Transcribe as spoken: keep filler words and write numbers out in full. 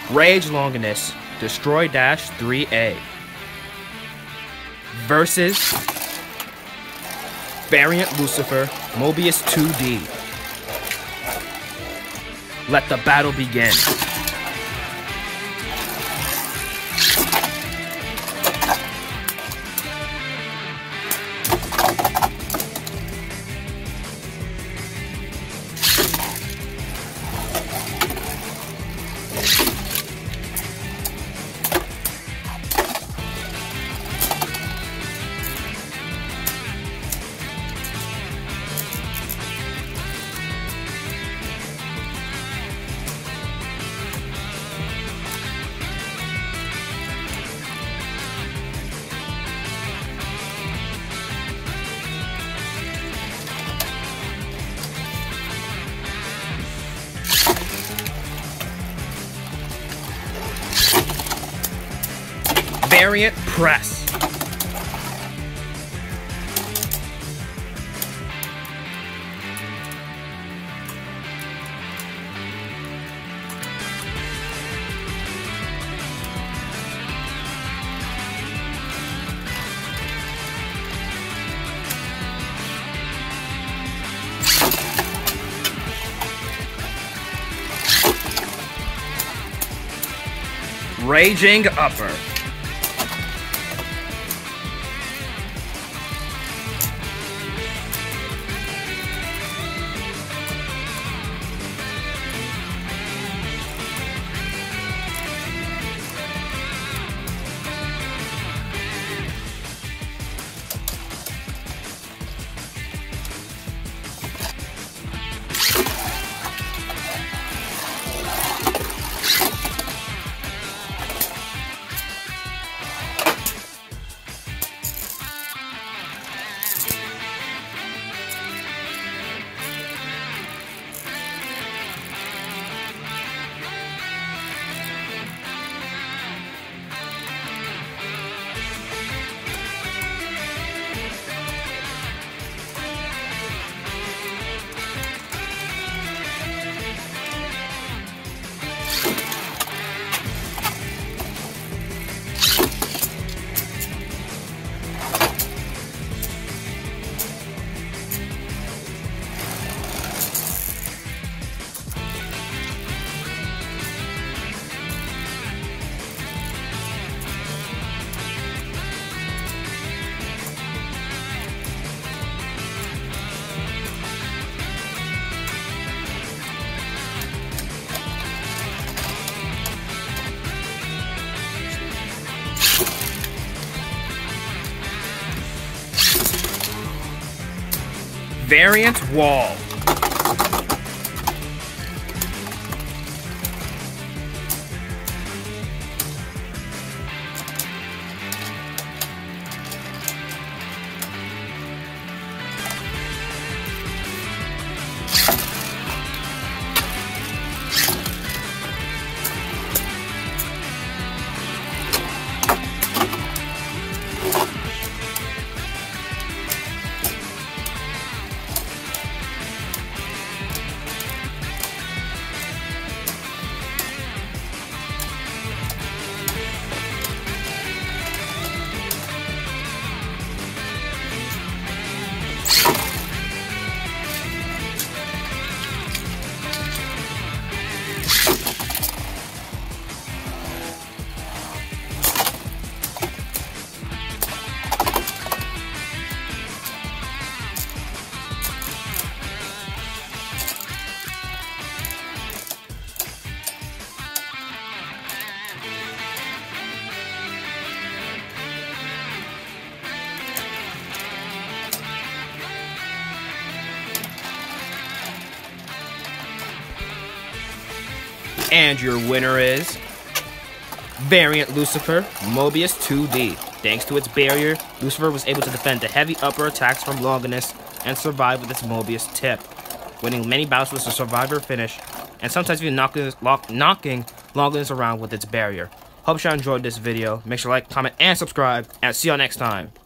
Rage Longinus, Destroy Dash three A. Versus Variant Lucifer, Mobius two D. Let the battle begin. Variant Press. Raging Upper. Variant Wall. And your winner is Variant Lucifer, Mobius two D. Thanks to its barrier, Lucifer was able to defend the heavy upper attacks from Longinus and survive with its Mobius tip, winning many battles with a survivor finish, and sometimes even knocking, knocking Longinus around with its barrier. Hope you enjoyed this video. Make sure to like, comment, and subscribe, and see y'all next time.